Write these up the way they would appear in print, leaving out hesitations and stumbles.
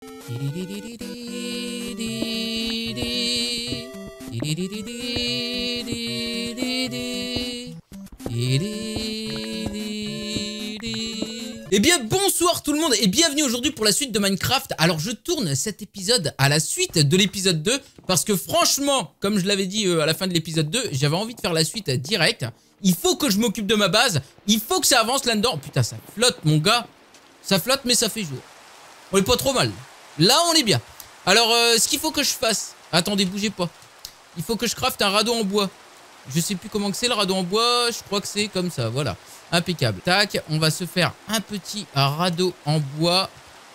Eh bien bonsoir tout le monde et bienvenue aujourd'hui pour la suite de Minecraft. Alors je tourne cet épisode à la suite de l'épisode 2 parce que franchement, comme je l'avais dit à la fin de l'épisode 2, j'avais envie de faire la suite direct. Il faut que je m'occupe de ma base, il faut que ça avance là-dedans. Putain, ça flotte mon gars, ça flotte mais ça fait jour. On est pas trop mal, là on est bien. Alors ce qu'il faut que je fasse, attendez bougez pas, il faut que je crafte un radeau en bois. Je sais plus comment que c'est le radeau en bois, je crois que c'est comme ça, voilà. Impeccable. Tac, on va se faire un petit radeau en bois.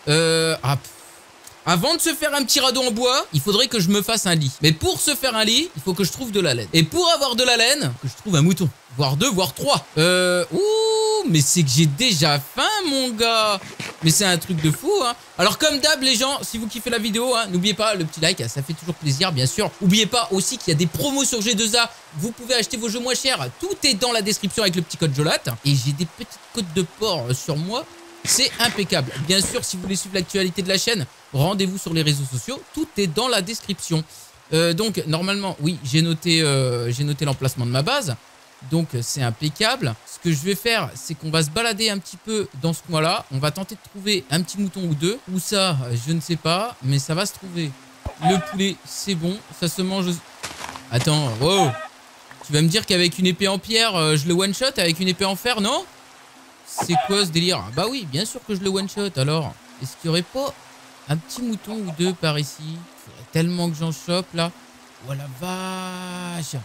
Avant de se faire un petit radeau en bois, il faudrait que je me fasse un lit. Mais pour se faire un lit, il faut que je trouve de la laine. Et pour avoir de la laine, que je trouve un mouton. Voire deux, voire trois. Ouh, mais c'est que j'ai déjà faim, mon gars. Mais c'est un truc de fou, hein. Alors comme d'hab, les gens, si vous kiffez la vidéo, hein, n'oubliez pas le petit like, ça fait toujours plaisir, bien sûr. N'oubliez pas aussi qu'il y a des promos sur G2A. Vous pouvez acheter vos jeux moins chers. Tout est dans la description avec le petit code Jolat. Et j'ai des petites côtes de porc sur moi. C'est impeccable. Bien sûr, si vous voulez suivre l'actualité de la chaîne, rendez-vous sur les réseaux sociaux. Tout est dans la description. Donc, normalement, oui, j'ai noté l'emplacement de ma base. Donc, c'est impeccable. Ce que je vais faire, c'est qu'on va se balader un petit peu dans ce coin-là. On va tenter de trouver un petit mouton ou deux. Où ça, je ne sais pas, mais ça va se trouver. Le poulet, c'est bon. Ça se mange... Attends, wow. Tu vas me dire qu'avec une épée en pierre, je le one-shot avec une épée en fer, non ? C'est quoi ce délire? Bah oui, bien sûr que je le one-shot. Alors, est-ce qu'il n'y aurait pas un petit mouton ou deux par ici? Il faudrait tellement que j'en chope, là. Oh la vache.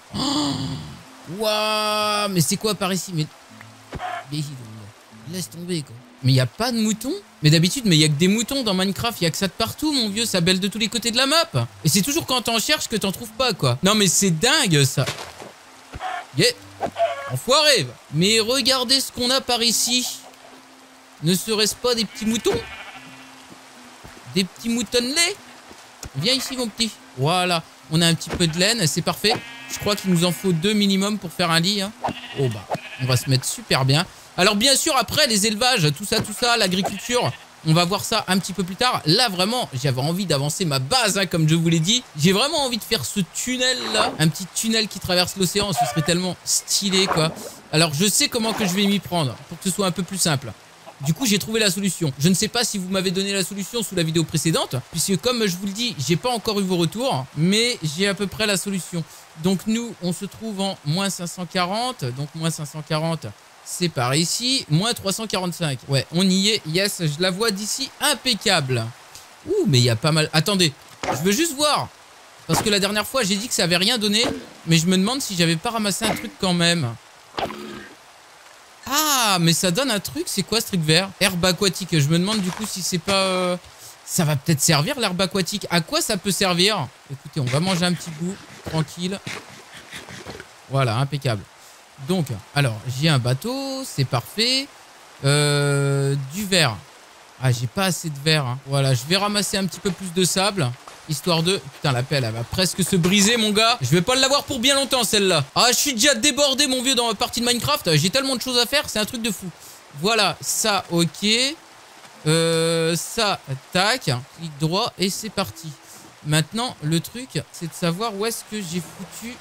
Waouh, mais c'est quoi par ici? Mais laisse tomber, quoi. Mais il n'y a pas de moutons? Mais d'habitude, mais il n'y a que des moutons dans Minecraft. Il n'y a que ça de partout, mon vieux. Ça bêle de tous les côtés de la map. Et c'est toujours quand t'en cherches que t'en trouves pas, quoi. Non, mais c'est dingue, ça. Yeah. Enfoiré. Mais regardez ce qu'on a par ici. Ne serait-ce pas des petits moutons? Des petits moutonnelets? Viens ici mon petit. Voilà. On a un petit peu de laine, c'est parfait. Je crois qu'il nous en faut 2 minimum pour faire un lit, hein. Oh bah, on va se mettre super bien. Alors bien sûr après les élevages, tout ça, l'agriculture, on va voir ça un petit peu plus tard. Là vraiment, j'avais envie d'avancer ma base, hein, comme je vous l'ai dit. J'ai vraiment envie de faire ce tunnel là. Un petit tunnel qui traverse l'océan, ce serait tellement stylé quoi. Alors je sais comment que je vais m'y prendre pour que ce soit un peu plus simple. Du coup j'ai trouvé la solution. Je ne sais pas si vous m'avez donné la solution sous la vidéo précédente, puisque comme je vous le dis, j'ai pas encore eu vos retours, mais j'ai à peu près la solution. Donc nous, on se trouve en moins 540, donc moins 540... c'est par ici, moins 345. Ouais, on y est, yes, je la vois d'ici, impeccable. Ouh, mais il y a pas mal... Attendez, je veux juste voir. Parce que la dernière fois, j'ai dit que ça avait rien donné. Mais je me demande si j'avais pas ramassé un truc quand même. Ah, mais ça donne un truc, c'est quoi ce truc vert? Herbe aquatique, je me demande du coup si c'est pas... Ça va peut-être servir l'herbe aquatique. À quoi ça peut servir? Écoutez, on va manger un petit bout, tranquille. Voilà, impeccable. Donc, alors, j'ai un bateau, c'est parfait. Du verre. Ah, j'ai pas assez de verre, hein. Voilà, je vais ramasser un petit peu plus de sable. Histoire de... Putain, la pelle, elle va presque se briser, mon gars. Je vais pas l'avoir pour bien longtemps, celle-là. Ah, je suis déjà débordé, mon vieux, dans ma partie de Minecraft. J'ai tellement de choses à faire, c'est un truc de fou. Voilà, ça, ok. Ça, tac. Clic droit, et c'est parti. Maintenant, le truc, c'est de savoir où est-ce que j'ai foutu...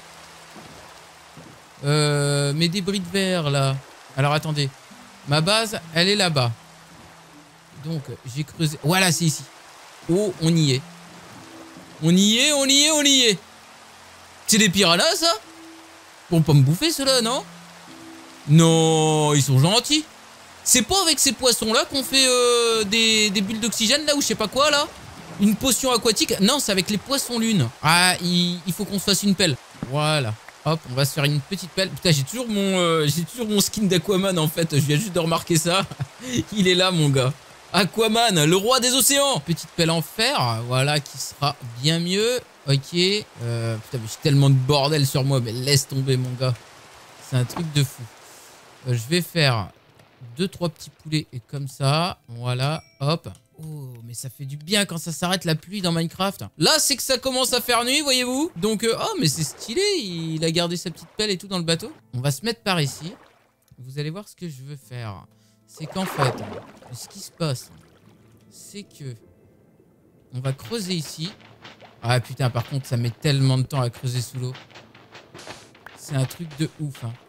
mes débris de verre là. Alors attendez. Ma base, elle est là-bas. Donc j'ai creusé. Voilà, c'est ici. Oh, on y est. On y est, on y est, on y est. C'est des piranhas ça? Pour pas me bouffer ceux-là, non? Non, ils sont gentils. C'est pas avec ces poissons-là qu'on fait des bulles d'oxygène là ou je sais pas quoi là? Une potion aquatique? Non, c'est avec les poissons lunes. Ah, il faut qu'on se fasse une pelle. Voilà. Hop, on va se faire une petite pelle. Putain, j'ai toujours mon skin d'Aquaman en fait. Je viens juste de remarquer ça. Il est là, mon gars. Aquaman, le roi des océans. Petite pelle en fer, voilà, qui sera bien mieux. Ok. Putain, mais j'ai tellement de bordel sur moi. Mais laisse tomber, mon gars. C'est un truc de fou. Je vais faire 2-3 petits poulets comme ça. Voilà, hop. Oh, mais ça fait du bien quand ça s'arrête la pluie dans Minecraft. Là, c'est que ça commence à faire nuit, voyez-vous. Donc, oh, mais c'est stylé. Il a gardé sa petite pelle et tout dans le bateau. On va se mettre par ici. Vous allez voir ce que je veux faire. C'est qu'en fait, ce qui se passe, c'est que on va creuser ici. Ah putain, par contre, ça met tellement de temps à creuser sous l'eau. C'est un truc de ouf. Hein.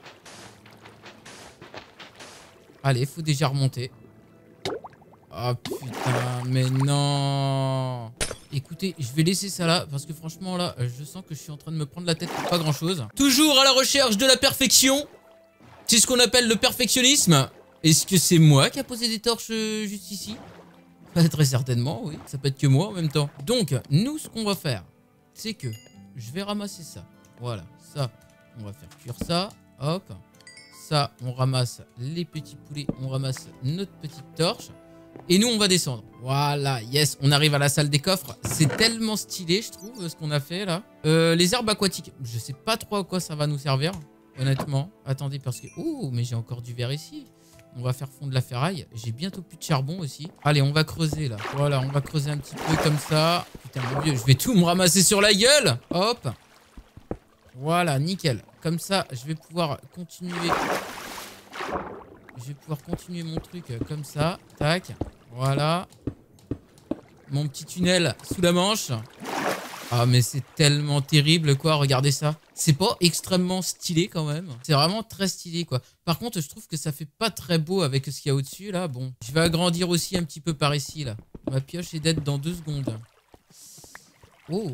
Allez, faut déjà remonter. Oh putain, mais non. Écoutez, je vais laisser ça là, parce que franchement là, je sens que je suis en train de me prendre la tête pour pas grand chose. Toujours à la recherche de la perfection. C'est ce qu'on appelle le perfectionnisme. Est-ce que c'est moi qui a posé des torches juste ici? Très certainement, oui. Ça peut être que moi en même temps. Donc, nous, ce qu'on va faire, c'est que je vais ramasser ça. Voilà, ça, on va faire cuire ça. Hop. Ça, on ramasse les petits poulets. On ramasse notre petite torche. Et nous, on va descendre. Voilà, yes, on arrive à la salle des coffres. C'est tellement stylé, je trouve, ce qu'on a fait là. Les herbes aquatiques, je sais pas trop à quoi ça va nous servir, honnêtement. Attendez, parce que... Oh, mais j'ai encore du verre ici. On va faire fondre la ferraille. J'ai bientôt plus de charbon aussi. Allez, on va creuser là. Voilà, on va creuser un petit peu comme ça. Putain, mon Dieu, je vais tout me ramasser sur la gueule. Hop. Voilà, nickel. Comme ça, je vais pouvoir continuer... Je vais pouvoir continuer mon truc comme ça. Tac. Voilà. Mon petit tunnel sous la Manche. Ah, mais c'est tellement terrible, quoi. Regardez ça. C'est pas extrêmement stylé, quand même. C'est vraiment très stylé, quoi. Par contre, je trouve que ça fait pas très beau avec ce qu'il y a au-dessus, là. Bon, je vais agrandir aussi un petit peu par ici, là. Ma pioche est dead dans 2 secondes. Oh.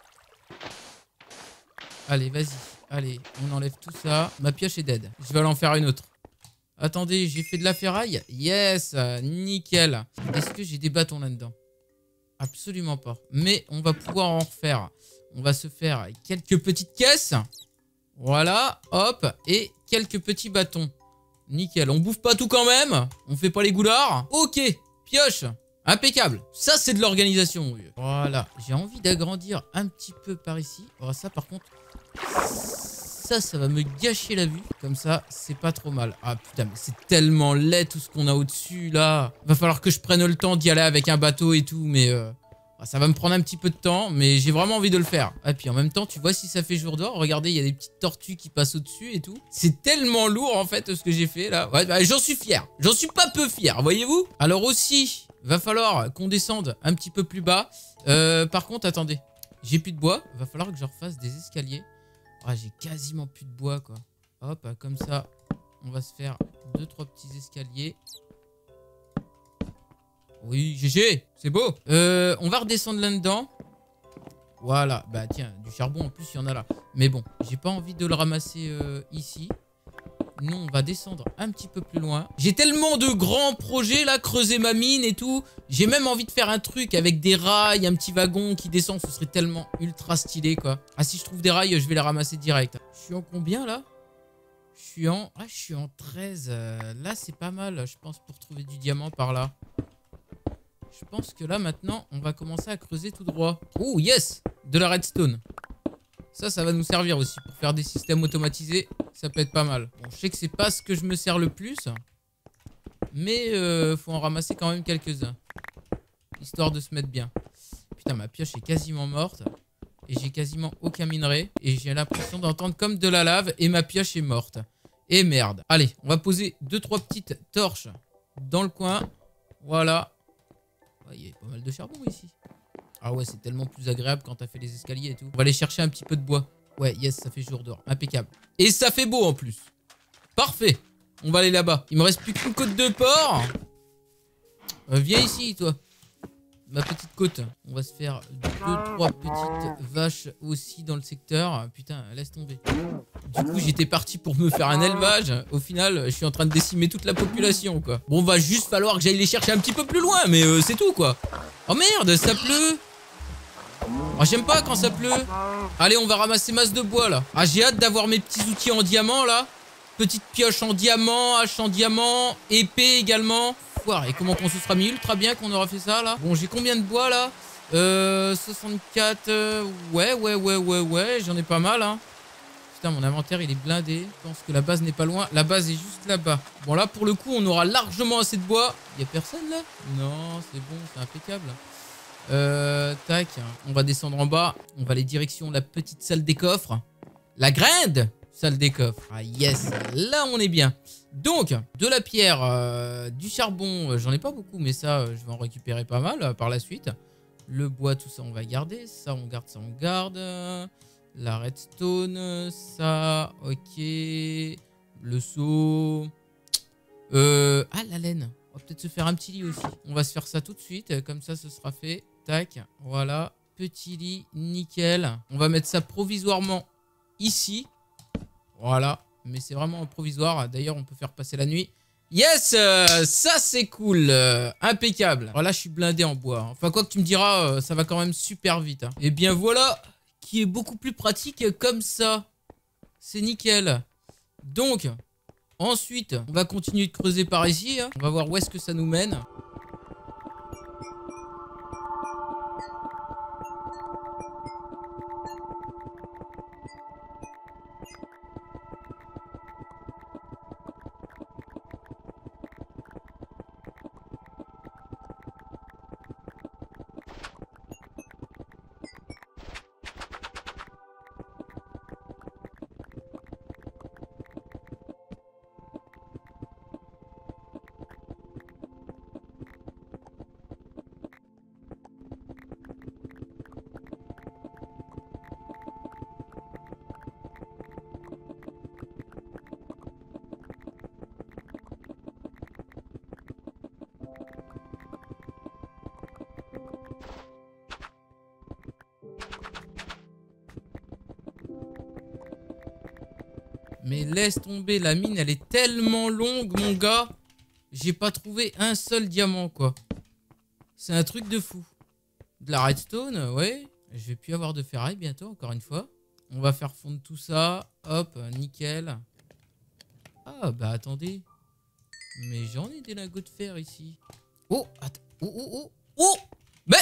Allez, vas-y. Allez, on enlève tout ça. Ma pioche est dead. Je vais aller en faire une autre. Attendez, j'ai fait de la ferraille. Yes, nickel. Est-ce que j'ai des bâtons là-dedans? Absolument pas. Mais on va pouvoir en refaire. On va se faire quelques petites caisses. Voilà, hop. Et quelques petits bâtons. Nickel. On bouffe pas tout quand même. On fait pas les goulards. Ok, pioche. Impeccable. Ça, c'est de l'organisation. Voilà. J'ai envie d'agrandir un petit peu par ici. Oh, ça, par contre... Ça va me gâcher la vue. Comme ça, c'est pas trop mal. Ah putain, mais c'est tellement laid tout ce qu'on a au-dessus là. Va falloir que je prenne le temps d'y aller avec un bateau et tout. Mais ça va me prendre un petit peu de temps. Mais j'ai vraiment envie de le faire. Et puis en même temps, tu vois si ça fait jour dehors. Regardez, il y a des petites tortues qui passent au-dessus et tout. C'est tellement lourd en fait ce que j'ai fait là. Ouais, bah, j'en suis fier. J'en suis pas peu fier, voyez-vous. Alors aussi, va falloir qu'on descende un petit peu plus bas. Par contre, attendez. J'ai plus de bois. Va falloir que je refasse des escaliers. Ah, j'ai quasiment plus de bois, quoi. Hop, comme ça, on va se faire 2-3 petits escaliers. Oui, GG, c'est beau. On va redescendre là-dedans. Voilà, bah tiens, du charbon en plus, il y en a là. Mais bon, j'ai pas envie de le ramasser ici. Nous, on va descendre un petit peu plus loin. J'ai tellement de grands projets là, creuser ma mine et tout. J'ai même envie de faire un truc avec des rails, un petit wagon qui descend. Ce serait tellement ultra stylé, quoi. Ah, si je trouve des rails, je vais les ramasser direct. Je suis en combien là? Je suis en 13. Là, c'est pas mal, je pense, pour trouver du diamant par là. Je pense que là, maintenant, on va commencer à creuser tout droit. Oh, yes! De la redstone. Ça va nous servir aussi pour faire des systèmes automatisés. Ça peut être pas mal. Bon, je sais que c'est pas ce que je me sers le plus. Mais faut en ramasser quand même quelques-uns. Histoire de se mettre bien. Putain, ma pioche est quasiment morte. Et j'ai quasiment aucun minerai. Et j'ai l'impression d'entendre comme de la lave. Et ma pioche est morte. Et merde. Allez, on va poser 2-3 petites torches dans le coin. Voilà. Il y a pas mal de charbon ici. Ah ouais, c'est tellement plus agréable quand t'as fait les escaliers et tout. On va aller chercher un petit peu de bois. Ouais, yes, ça fait jour dehors. Impeccable. Et ça fait beau en plus. Parfait. On va aller là-bas. Il me reste plus qu'une côte de porc. Viens ici, toi. Ma petite côte. On va se faire 2-3 petites vaches aussi dans le secteur. Putain, laisse tomber. Du coup, j'étais parti pour me faire un élevage. Au final, je suis en train de décimer toute la population, quoi. Bon, va juste falloir que j'aille les chercher un petit peu plus loin, mais c'est tout, quoi. Oh merde, ça pleut. Oh, j'aime pas quand ça pleut. Allez, on va ramasser masse de bois, là. Ah, j'ai hâte d'avoir mes petits outils en diamant, là. Petite pioche en diamant, hache en diamant, épée également. Et comment on se sera mis ultra bien qu'on aura fait ça, là. Bon, j'ai combien de bois, là 64... Ouais, j'en ai pas mal, hein. Putain, mon inventaire, il est blindé. Je pense que la base n'est pas loin. La base est juste là-bas. Bon, là, pour le coup, on aura largement assez de bois. Il y a personne, là? Non, c'est bon, c'est impeccable. Tac, on va descendre en bas. On va aller direction la petite salle des coffres. La grande salle des coffres. Ah, yes, là, on est bien. Donc, de la pierre, du charbon, j'en ai pas beaucoup, mais ça, je vais en récupérer pas mal par la suite. Le bois, tout ça, on va garder. Ça, on garde, ça, on garde. La redstone, ça, ok. Le seau. Ah, la laine. On va peut-être se faire un petit lit aussi. On va se faire ça tout de suite. Comme ça, ce sera fait. Tac, voilà. Petit lit, nickel. On va mettre ça provisoirement ici. Voilà. Mais c'est vraiment provisoire. D'ailleurs, on peut faire passer la nuit. Yes, ça c'est cool, impeccable. Alors là, je suis blindé en bois. Enfin, quoi que tu me diras, ça va quand même super vite. Hein. Et bien voilà, qui est beaucoup plus pratique comme ça. C'est nickel. Donc, ensuite, on va continuer de creuser par ici. Hein. On va voir où est-ce que ça nous mène. Mais laisse tomber, la mine, elle est tellement longue, mon gars. J'ai pas trouvé un seul diamant, quoi. C'est un truc de fou. De la redstone, ouais. Je vais plus avoir de ferraille bientôt, encore une fois. On va faire fondre tout ça. Hop, nickel. Ah, bah attendez. Mais j'en ai des lingots de fer ici. Oh, attends. Oh, oh, oh. Oh. Mais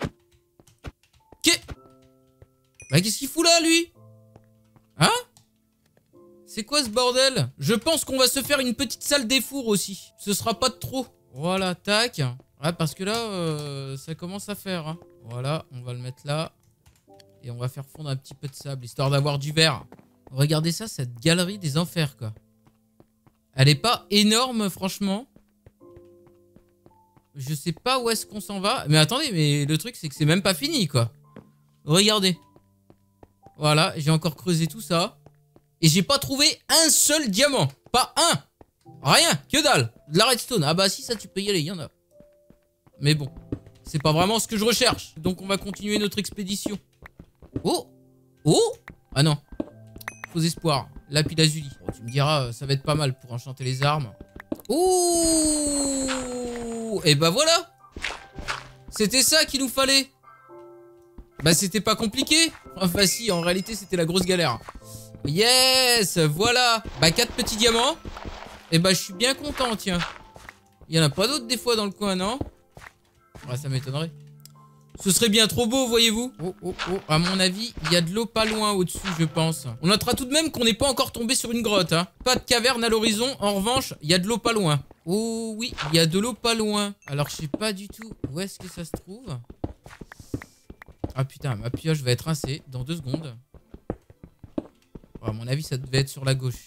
bah qu'est-ce qu'il fout là, lui? Hein? C'est quoi ce bordel? Je pense qu'on va se faire une petite salle des fours aussi. Ce sera pas de trop. Voilà, tac. Ouais, parce que là, ça commence à faire. Hein. Voilà, on va le mettre là. Et on va faire fondre un petit peu de sable, histoire d'avoir du verre. Regardez ça, cette galerie des enfers, quoi. Elle est pas énorme, franchement. Je sais pas où est-ce qu'on s'en va. Mais attendez, mais le truc, c'est que c'est même pas fini, quoi. Regardez. Voilà, j'ai encore creusé tout ça. Et j'ai pas trouvé un seul diamant. Pas un. Rien, que dalle. De la redstone. Ah bah si, ça tu peux y aller, il y en a. Mais bon, c'est pas vraiment ce que je recherche. Donc on va continuer notre expédition. Oh. Oh. Ah non. Faux espoir. Lapis lazuli. Bon, tu me diras, ça va être pas mal pour enchanter les armes. Oh. Et bah voilà. C'était ça qu'il nous fallait. Bah c'était pas compliqué. Enfin si, en réalité c'était la grosse galère. Yes, voilà. Bah 4 petits diamants. Et bah je suis bien content, tiens. Il y en a pas d'autres des fois dans le coin, non? Ouais, ça m'étonnerait. Ce serait bien trop beau, voyez-vous. Oh, oh, oh. À mon avis, il y a de l'eau pas loin au-dessus, je pense. On notera tout de même qu'on n'est pas encore tombé sur une grotte. Hein. Pas de caverne à l'horizon. En revanche, il y a de l'eau pas loin. Oh oui, il y a de l'eau pas loin. Alors, je sais pas du tout où est-ce que ça se trouve. Ah putain, ma pioche va être rincée dans 2 secondes. Oh, à mon avis, ça devait être sur la gauche.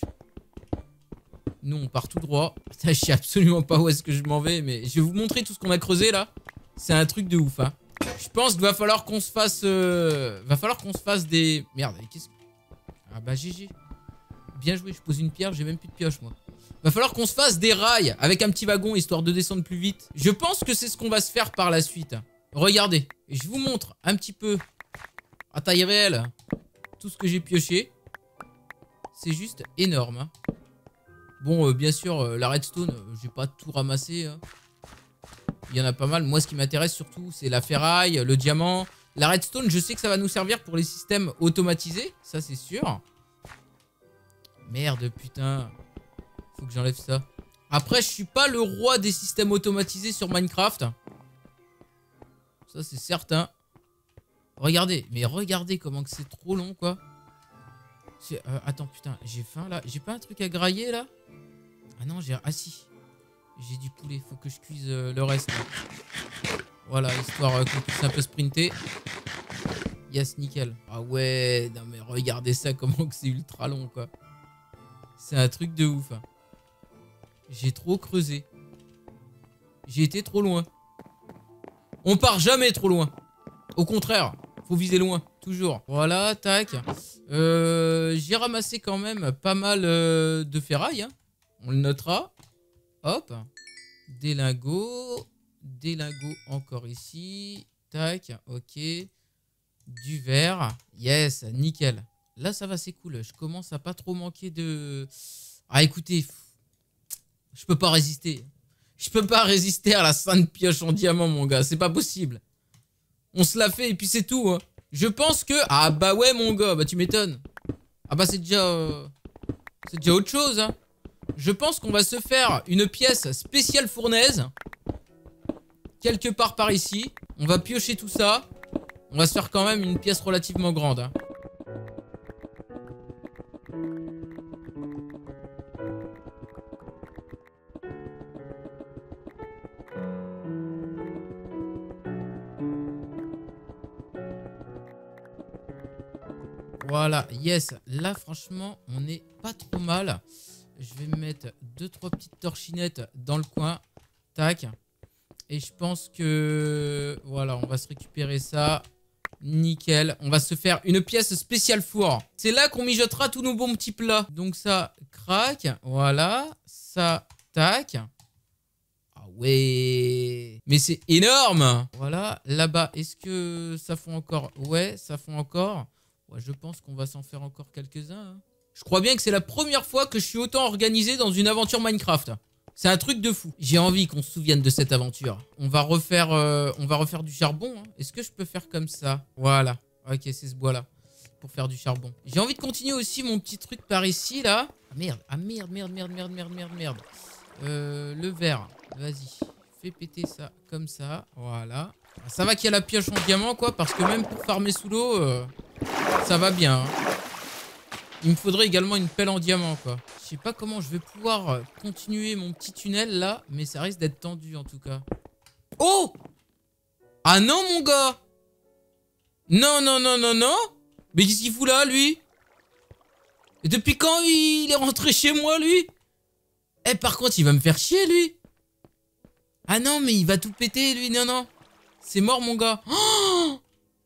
Nous, on part tout droit. Putain, je sais absolument pas où est-ce que je m'en vais, mais je vais vous montrer tout ce qu'on a creusé là. C'est un truc de ouf, hein. Je pense qu'il va falloir qu'on se fasse... Va falloir qu'on se fasse des... Merde, qu'est-ce que... Ah bah GG. Bien joué, je pose une pierre, j'ai même plus de pioche, moi. Va falloir qu'on se fasse des rails avec un petit wagon, histoire de descendre plus vite. Je pense que c'est ce qu'on va se faire par la suite. Regardez, et je vous montre un petit peu, à taille réelle, tout ce que j'ai pioché. C'est juste énorme, hein. Bon, bien sûr, la redstone, j'ai pas tout ramassé, hein. Il y en a pas mal. Moi, ce qui m'intéresse surtout, c'est la ferraille, le diamant. La redstone, je sais que ça va nous servir pour les systèmes automatisés. Ça, c'est sûr. Merde, putain. Faut que j'enlève ça. Après, je suis pas le roi des systèmes automatisés sur Minecraft. Ça, c'est certain. Regardez. Mais regardez comment que c'est trop long, quoi. Attends, putain. J'ai faim, là. J'ai pas un truc à grailler, là? Ah non, j'ai... Ah, si. J'ai du poulet, faut que je cuise le reste. Voilà, histoire qu'on puisse un peu sprinter. Yes, nickel. Ah ouais, non mais regardez ça, comment que c'est ultra long, quoi. C'est un truc de ouf. Hein. J'ai trop creusé. J'ai été trop loin. On part jamais trop loin. Au contraire, faut viser loin, toujours. Voilà, tac. J'ai ramassé quand même pas mal de ferraille. Hein. On le notera. Hop. Des lingots. Des lingots encore ici. Tac, ok. Du verre. Yes, nickel. Là, ça va, c'est cool. Je commence à pas trop manquer de... Ah, écoutez. Je peux pas résister. Je peux pas résister à la sainte pioche en diamant, mon gars. C'est pas possible. On se l'a fait et puis c'est tout. Hein. Je pense que... Ah bah ouais, mon gars. Bah tu m'étonnes. Ah bah c'est déjà... C'est déjà autre chose. Hein. Je pense qu'on va se faire une pièce spéciale fournaise. Quelque part par ici. On va piocher tout ça. On va se faire quand même une pièce relativement grande. Hein. Voilà, yes. Là, franchement, on n'est pas trop mal. Je vais mettre 2-3 petites torchinettes dans le coin. Tac. Et je pense que... Voilà, on va se récupérer ça. Nickel. On va se faire une pièce spéciale four. C'est là qu'on mijotera tous nos bons petits plats. Donc ça, crac. Voilà. Ça, tac. Ah ouais. Mais c'est énorme. Voilà. Là-bas, est-ce que ça fond encore? Ouais, ça fond encore. Ouais, je pense qu'on va s'en faire encore quelques-uns. Hein. Je crois bien que c'est la première fois que je suis autant organisé dans une aventure Minecraft. C'est un truc de fou. J'ai envie qu'on se souvienne de cette aventure. On va refaire du charbon. Hein. Est-ce que je peux faire comme ça? Voilà. Ok, c'est ce bois-là. Pour faire du charbon. J'ai envie de continuer aussi mon petit truc par ici, là. Ah merde. Ah merde, merde, merde, merde, merde, merde, merde. Le verre. Vas-y. Fais péter ça comme ça. Voilà. Ça va qu'il y a la pioche en diamant, quoi. Parce que même pour farmer sous l'eau, ça va bien. Hein. Il me faudrait également une pelle en diamant, quoi. Je sais pas comment je vais pouvoir continuer mon petit tunnel, là. Mais ça risque d'être tendu, en tout cas. Oh! Ah non, mon gars! Non, non, non, non, non! Mais qu'est-ce qu'il fout là, lui? Et depuis quand il est rentré chez moi, lui? Eh, par contre, il va me faire chier, lui! Ah non, mais il va tout péter, lui. Non, non. C'est mort, mon gars. Oh!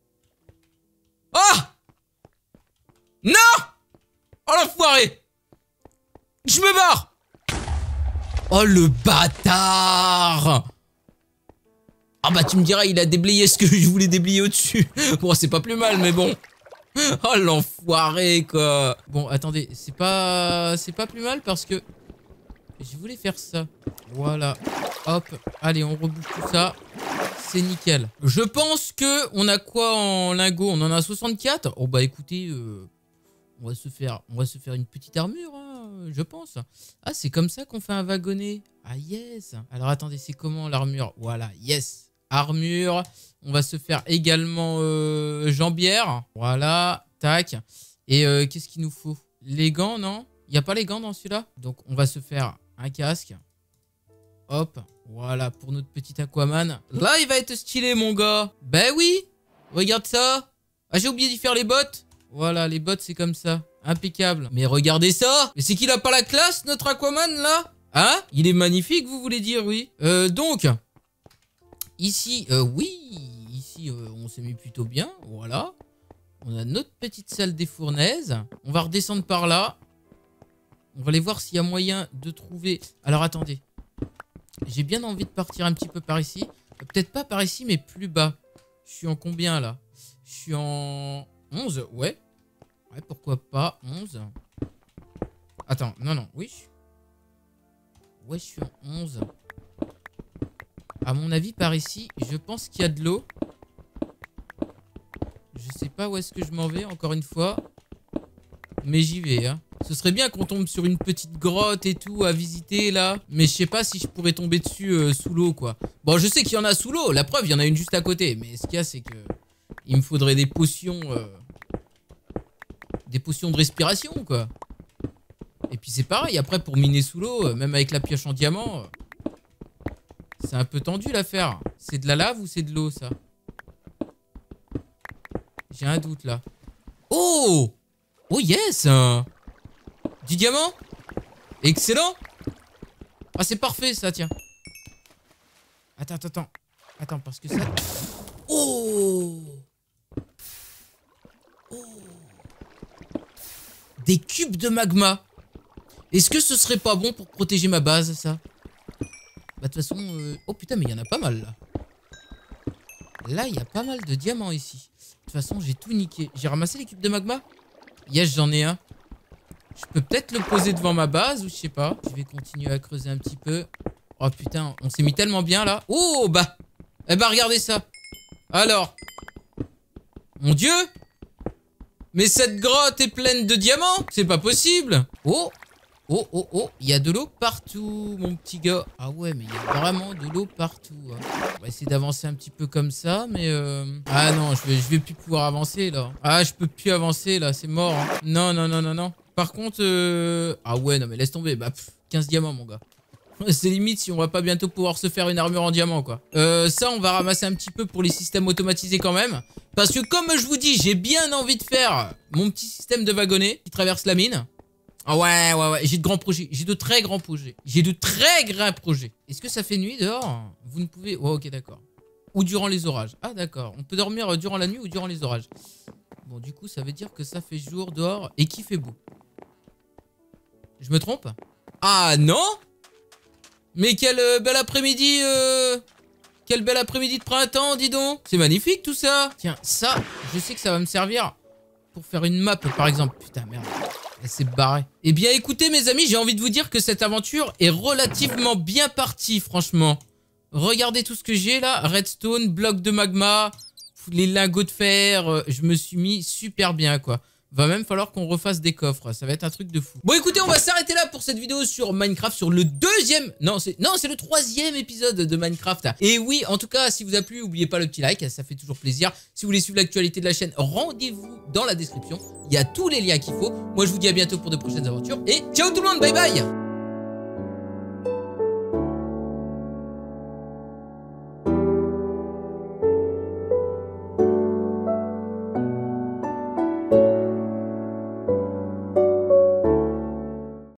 Ah! Non! Oh l'enfoiré! Je me barre! Oh le bâtard! Ah bah tu me diras, il a déblayé ce que je voulais déblayer au-dessus. Bon, c'est pas plus mal, mais bon. Oh l'enfoiré, quoi. Bon, attendez, c'est pas plus mal parce que je voulais faire ça. Voilà. Hop. Allez, on rebouche tout ça. C'est nickel. Je pense que on a quoi en lingots? On en a 64. Oh bah écoutez... On va se faire une petite armure, hein, je pense. Ah, c'est comme ça qu'on fait un wagonnet. Ah, yes. Alors, attendez, c'est comment l'armure? Voilà, yes. Armure. On va se faire également jambière. Voilà, tac. Et qu'est-ce qu'il nous faut? Les gants, non? Il n'y a pas les gants dans celui-là? Donc, on va se faire un casque. Hop, voilà, pour notre petit Aquaman. Là, il va être stylé, mon gars. Ben oui. Regarde ça. Ah, j'ai oublié d'y faire les bottes. Voilà, les bottes, c'est comme ça. Impeccable. Mais regardez ça. Mais c'est qu'il a pas la classe, notre Aquaman, là? Hein? Il est magnifique, vous voulez dire, oui. Donc, ici, oui. Ici, on s'est mis plutôt bien. Voilà. On a notre petite salle des fournaises. On va redescendre par là. On va aller voir s'il y a moyen de trouver... Alors, attendez. J'ai bien envie de partir un petit peu par ici. Peut-être pas par ici, mais plus bas. Je suis en combien, là? Je suis en... 11, ouais. Ouais, pourquoi pas 11. Attends, non, non, oui. Ouais, je suis en 11. À mon avis, par ici, je pense qu'il y a de l'eau. Je sais pas où est-ce que je m'en vais, encore une fois. Mais j'y vais, hein. Ce serait bien qu'on tombe sur une petite grotte et tout à visiter, là. Mais je sais pas si je pourrais tomber dessus sous l'eau, quoi. Bon, je sais qu'il y en a sous l'eau. La preuve, il y en a une juste à côté. Mais ce qu'il y a, c'est que... il me faudrait des potions... des potions de respiration, quoi. Et puis c'est pareil, après pour miner sous l'eau, même avec la pioche en diamant, c'est un peu tendu l'affaire. C'est de la lave ou c'est de l'eau, ça? J'ai un doute, là. Oh! Oh yes! Du diamant? Excellent! Ah, c'est parfait, ça, tiens. Attends, parce que ça... Oh! Des cubes de magma. Est-ce que ce serait pas bon pour protéger ma base, ça? Bah, de toute façon... Oh putain, mais il y en a pas mal, là. Là, il y a pas mal de diamants, ici. De toute façon, j'ai tout niqué. J'ai ramassé les cubes de magma? Yes, j'en ai un. Je peux peut-être le poser devant ma base, ou je sais pas. Je vais continuer à creuser un petit peu. Oh putain, on s'est mis tellement bien, là. Oh, bah. Eh bah, regardez ça. Alors. Mon Dieu. Mais cette grotte est pleine de diamants. C'est pas possible. Oh. Oh, oh, oh, il y a de l'eau partout, mon petit gars. Ah ouais, mais il y a vraiment de l'eau partout. Hein. On va essayer d'avancer un petit peu comme ça, mais... Ah non, je vais plus pouvoir avancer, là. Ah, je peux plus avancer, là, c'est mort. Hein. Non, non, non, non, non. Par contre... Ah ouais, non, mais laisse tomber. Bah, 15 diamants, mon gars. C'est limite si on va pas bientôt pouvoir se faire une armure en diamant, quoi. Ça, on va ramasser un petit peu pour les systèmes automatisés quand même. Parce que comme je vous dis, j'ai bien envie de faire mon petit système de wagonnet qui traverse la mine. Ah ouais, ouais, ouais, j'ai de grands projets, j'ai de très grands projets. J'ai de très grands projets. Est-ce que ça fait nuit dehors? Vous ne pouvez... Oh, ok, d'accord. Ou durant les orages. Ah, d'accord. On peut dormir durant la nuit ou durant les orages. Bon, du coup, ça veut dire que ça fait jour dehors et qu'il fait beau. Je me trompe? Ah, non? Mais quel bel après-midi, Quel bel après-midi de printemps, dis donc. C'est magnifique, tout ça. Tiens, ça, je sais que ça va me servir pour faire une map, par exemple. Putain, merde. Elle s'est barrée. Eh bien, écoutez, mes amis, j'ai envie de vous dire que cette aventure est relativement bien partie, franchement. Regardez tout ce que j'ai, là. Redstone, bloc de magma, les lingots de fer. Je me suis mis super bien, quoi. Va même falloir qu'on refasse des coffres. Ça va être un truc de fou. Bon, écoutez, on va s'arrêter là pour cette vidéo sur Minecraft, sur le deuxième... Non, c'est le troisième épisode de Minecraft. Et oui, en tout cas, si vous a plu, n'oubliez pas le petit like, ça fait toujours plaisir. Si vous voulez suivre l'actualité de la chaîne, rendez-vous dans la description. Il y a tous les liens qu'il faut. Moi, je vous dis à bientôt pour de prochaines aventures. Et ciao tout le monde, bye bye!